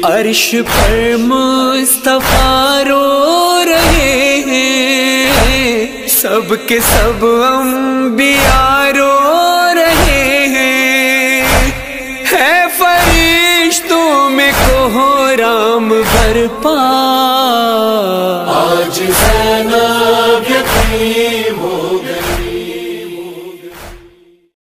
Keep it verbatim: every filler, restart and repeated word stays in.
अर्श पर मुस्तफा रो रहे हैं, सबके सब अंबिया रो रहे हैं। है फरिश्तों में कोहराम बरपा, आज